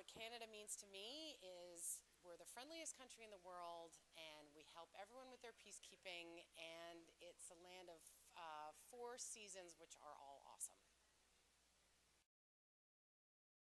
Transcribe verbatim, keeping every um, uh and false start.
what Canada means to me is we're the friendliest country in the world, and we help everyone with their peacekeeping, and it's a land of uh, four seasons, which are all awesome.